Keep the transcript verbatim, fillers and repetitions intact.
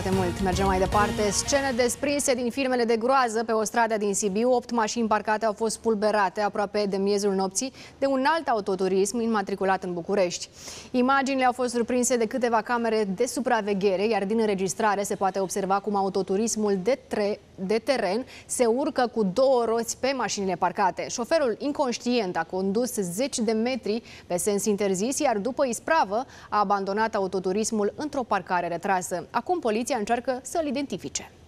foarte mult. Mergem mai departe. Scene desprinse din filmele de groază pe o stradă din Sibiu. Opt mașini parcate au fost spulberate aproape de miezul nopții de un alt autoturism înmatriculat în București. Imaginile au fost surprinse de câteva camere de supraveghere, iar din înregistrare se poate observa cum autoturismul de, tre de teren se urcă cu două roți pe mașinile parcate. Șoferul inconștient a condus zeci de metri pe sens interzis, iar după ispravă a abandonat autoturismul într-o parcare retrasă. Acum poliția încearcă să-l identifice.